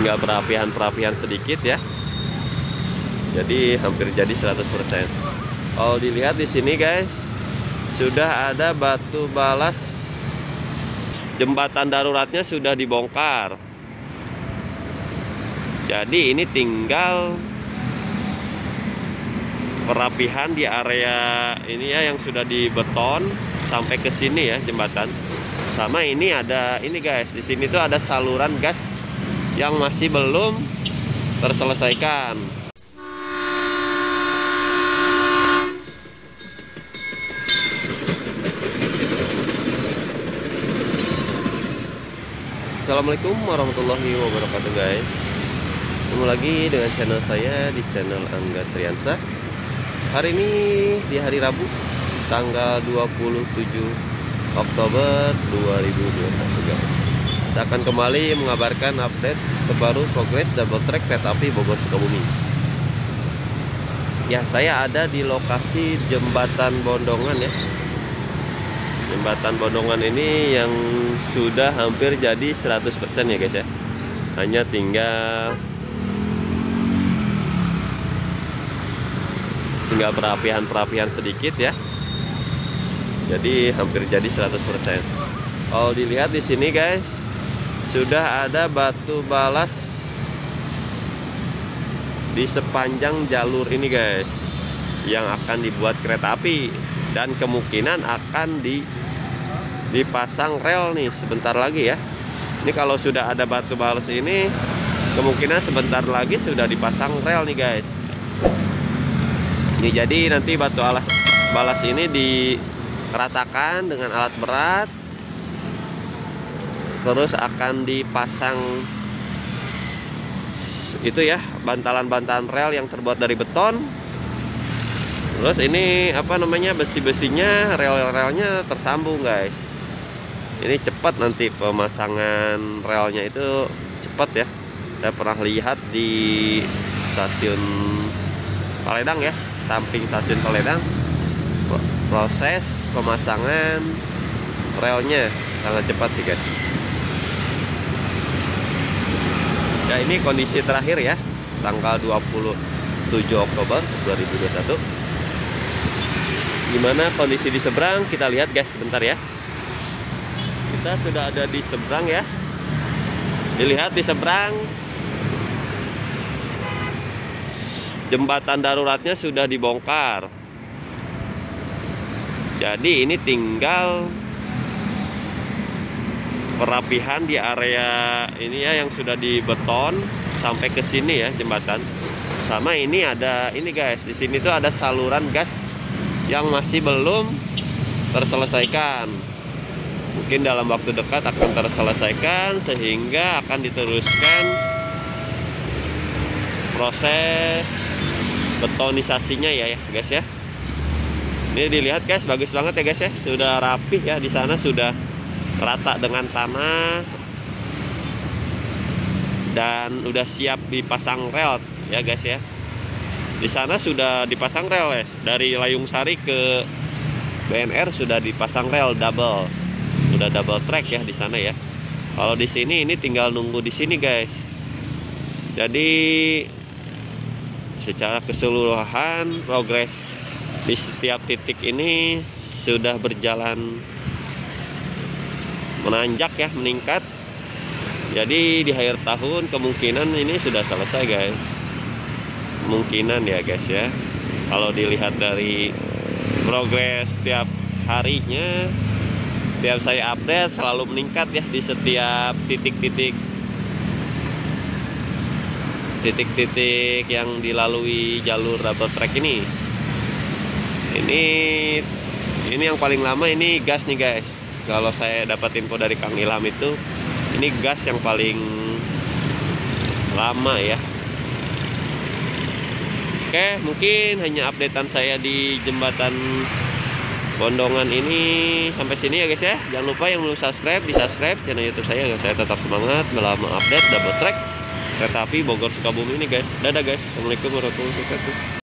tinggal perapian sedikit ya. Jadi hampir jadi 100%. Kalau dilihat di sini guys, sudah ada batu balas, jembatan daruratnya sudah dibongkar. Jadi ini tinggal perapihan di area ini ya, yang sudah dibeton sampai ke sini ya jembatan. Sama ini ada ini guys, di sini tuh ada saluran gas yang masih belum terselesaikan. Assalamualaikum warahmatullahi wabarakatuh guys. Ketemu lagi dengan channel saya di channel Angga Triansah. Hari ini di hari Rabu tanggal 27 Oktober 2021 guys. Kita akan kembali mengabarkan update terbaru progres double track kereta api Bogor Sukabumi. Ya, saya ada di lokasi jembatan Bondongan ya. Jembatan Bondongan ini yang sudah hampir jadi 100% ya guys ya. Hanya tinggal perapian sedikit ya. Jadi hampir jadi 100%. Kalau dilihat di sini guys, sudah ada batu balas di sepanjang jalur ini guys, yang akan dibuat kereta api dan kemungkinan akan dipasang rel nih sebentar lagi ya. Ini kalau sudah ada batu balas ini, kemungkinan sebentar lagi sudah dipasang rel nih guys. Ini jadi nanti batu balas ini diratakan dengan alat berat, terus akan dipasang itu ya, bantalan-bantalan rel yang terbuat dari beton. Terus ini apa namanya, besi-besinya, rel-relnya tersambung guys. Ini cepat nanti pemasangan relnya itu cepat ya. Saya pernah lihat di stasiun Paledang ya, samping stasiun Paledang, proses pemasangan relnya sangat cepat sih guys. Ya, ini kondisi terakhir ya, tanggal 27 Oktober 2021. Gimana kondisi di seberang, kita lihat guys sebentar ya. Kita sudah ada di seberang ya. Dilihat di seberang, jembatan daruratnya sudah dibongkar. Jadi ini tinggal perapihan di area ini ya, yang sudah dibeton sampai ke sini ya jembatan. Sama ini ada ini guys, di sini tuh ada saluran gas yang masih belum terselesaikan. Mungkin dalam waktu dekat akan terselesaikan, sehingga akan diteruskan proses betonisasinya ya guys ya. Ini dilihat guys, bagus banget ya guys ya, sudah rapih ya, di sana sudah rata dengan tanah dan udah siap dipasang rel ya guys ya. Di sana sudah dipasang rel guys, dari Layung Sari ke BNR sudah dipasang rel double, sudah double track ya di sana ya. Kalau di sini ini tinggal nunggu di sini guys. Jadi secara keseluruhan progres di setiap titik ini sudah berjalan menanjak ya, meningkat. Jadi di akhir tahun kemungkinan ini sudah selesai guys. Kemungkinan ya guys ya. Kalau dilihat dari progres tiap harinya, tiap saya update selalu meningkat ya di setiap titik-titik yang dilalui jalur double track ini. Ini yang paling lama ini gas nih guys. Kalau saya dapat info dari Kang Ilham itu, ini gas yang paling lama ya. Oke, mungkin hanya updatean saya di jembatan Bondongan ini sampai sini ya guys ya. Jangan lupa yang belum subscribe, di subscribe channel YouTube saya agar saya tetap semangat dalam update double track kereta api Bogor Sukabumi ini guys. Dadah guys. Assalamualaikum warahmatullahi wabarakatuh.